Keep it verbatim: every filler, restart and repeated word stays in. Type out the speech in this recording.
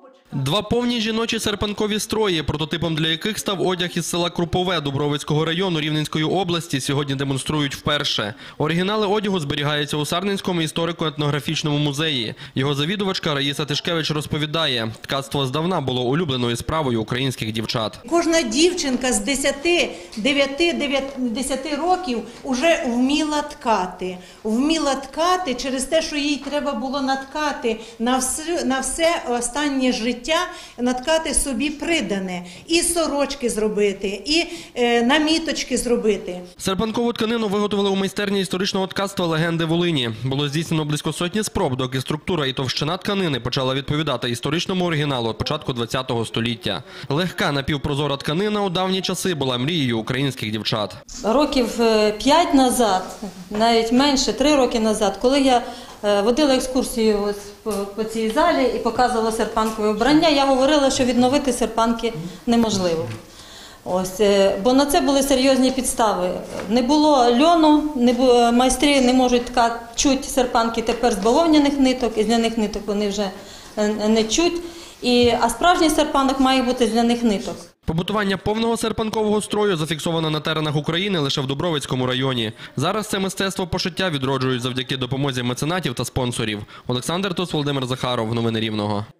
Два повні жіночі серпанкові строї, прототипом для яких став одяг із села Крупове Дубровицького району Рівненської області, сьогодні демонструють вперше. Оригінали одягу зберігаються у Сарненському історико-етнографічному музеї. Його завідувачка Раїса Тишкевич розповідає, ткацтво здавна було улюбленою справою українських дівчат. Кожна дівчинка з десяти, дев'яти, десяти років вже вміла ткати. Вміла ткати через те, що їй треба було наткати на все, на все останнє життя, наткати собі придане. І сорочки зробити, і е, наміточки зробити. Серпанкову тканину виготовили у майстерні історичного ткацтва «Легенди Волині». Було здійснено близько сотні спроб, доки структура і товщина тканини почала відповідати історичному оригіналу початку ХХ століття. Легка напівпрозора тканина у давні часи була мрією українських дівчат. Років п'ять назад, навіть менше, три роки назад, коли я водила екскурсію ось по цій залі і показувала серпанкове вбрання, я говорила, що відновити серпанки неможливо. Ось, бо на це були серйозні підстави. Не було льону, не було, майстри не можуть ткати, чуть серпанки тепер з бавовняних ниток, із ляних ниток вони вже не чуть, і, а справжній серпанок має бути з ляних ниток. Побутування повного серпанкового строю зафіксовано на теренах України лише в Дубровицькому районі. Зараз це мистецтво пошиття відроджують завдяки допомозі меценатів та спонсорів. Олександр Тос, Володимир Захаров. Новини Рівного.